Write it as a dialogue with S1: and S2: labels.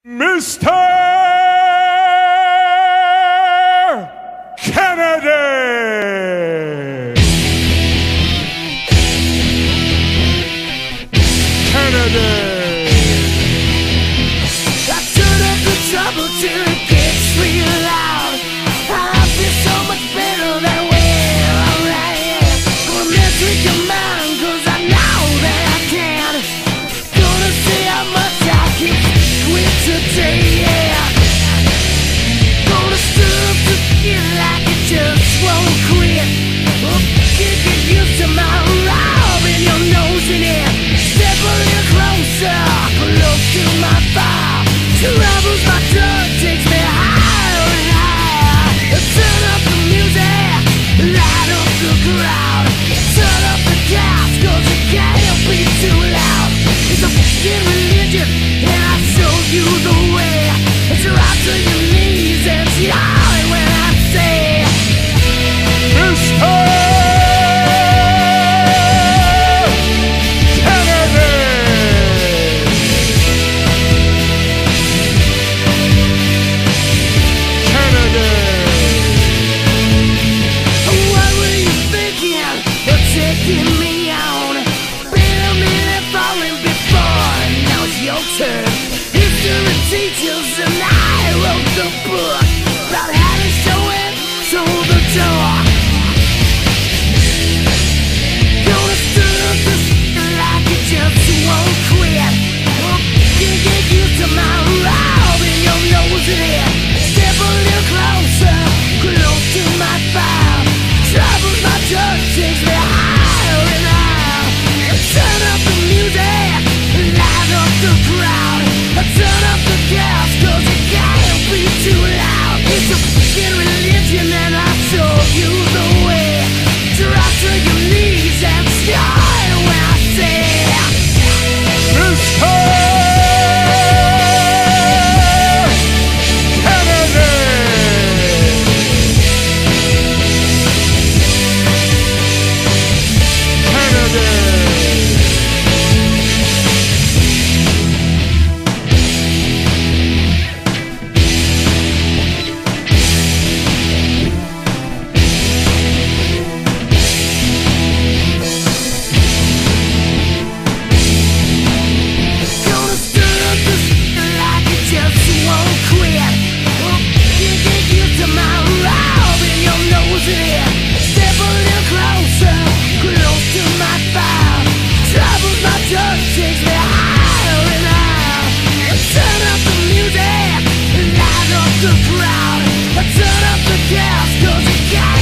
S1: Mr. Kennedy!
S2: I turn up the trouble till it gets real loud. I feel so much better that way, alright. Gonna mess with your mind, cause I know that I can. Gonna see how much I can quit today, yeah. Gonna stir up the feel like it just won't quit. Oh, can't get used to my rubbing your nose in it. Step a little closer, close to my fire. Troubles my drug, takes me higher and higher. Turn up the music, light up the crowd. Turn up the gas, cause it can't be too loud. It's a fucking religion, and I show you the way. It's right to your knees and shout when I say,
S1: Mr.
S2: teachers and I wrote the book about how to show it to the door. Gonna stir up the like it just won't quit. Can't get used to my rubbing your nose in it. Step a little closer, close to my fire. Troubles my touch, takes me higher and higher. Turn up the music, light up the crowd. Turn up the gas, cause it can't be too loud. It's a fucking religion and I'll show you the way. Drop to your knees and start when I say,
S1: Mr.
S2: the crowd. Turn up the gas, cause it got